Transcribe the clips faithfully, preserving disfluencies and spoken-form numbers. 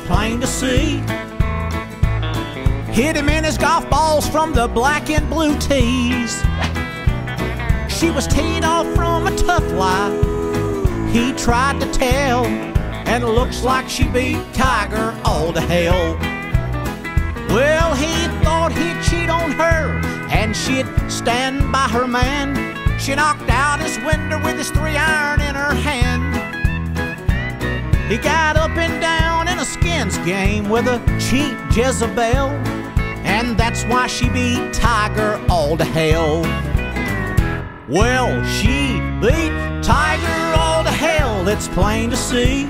plain to see. Hit him in his golf balls from the black and blue tees. She was teed off from a tough lie he tried to tell, and it looks like she beat Tiger all to hell. Well, he thought he'd cheat on her and she'd stand by her man. She knocked out his window with his three iron in her hand. He got up and down in a skins game with a cheap Jezebel, and that's why she beat Tiger all to hell. Well, she beat Tiger all to hell, it's plain to see.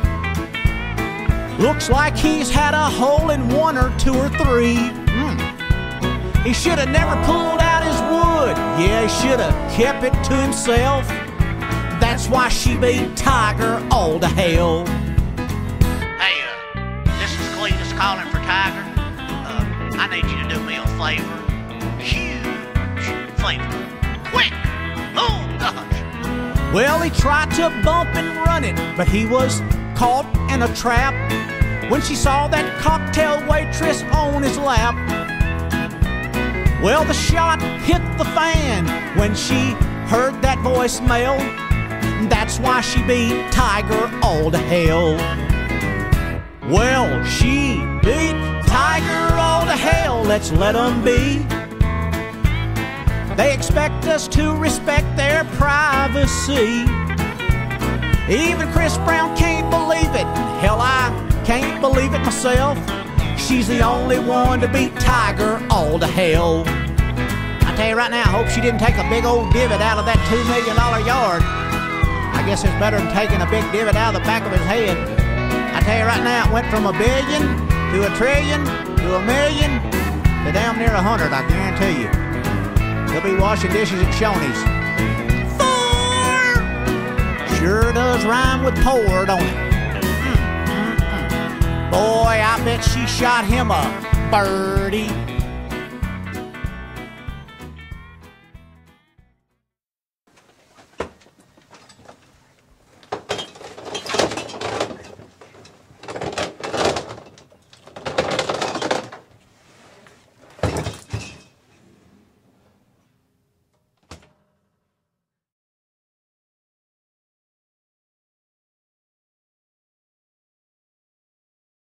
Looks like he's had a hole in one or two or three. Mm. He should have never pulled out his wood. Yeah, he should have kept it to himself. That's why she beat Tiger all to hell. Hey, uh, this is Cledus calling for Tiger. Uh, I need you to do me a favor. Huge favor. Quick! Oh, gosh! Well, he tried to bump and run it, but he was caught in a trap when she saw that cocktail waitress on his lap. Well, the shot hit the fan when she heard that voicemail. That's why she beat Tiger all to hell. Well, she beat Tiger all to hell, let's let 'em be. They expect us to respect their privacy. Even Chris Brown can't believe it. Hell, I can't believe it myself. She's the only one to beat Tiger all to hell. I tell you right now, I hope she didn't take a big old divot out of that two million dollar yard. I guess it's better than taking a big divot out of the back of his head. I tell you right now, it went from a billion to a trillion to a million to damn near a hundred, I guarantee you. He'll be washing dishes at Shoney's. Sure does rhyme with pour, don't it? Mm, mm, mm. Boy, I bet she shot him a birdie.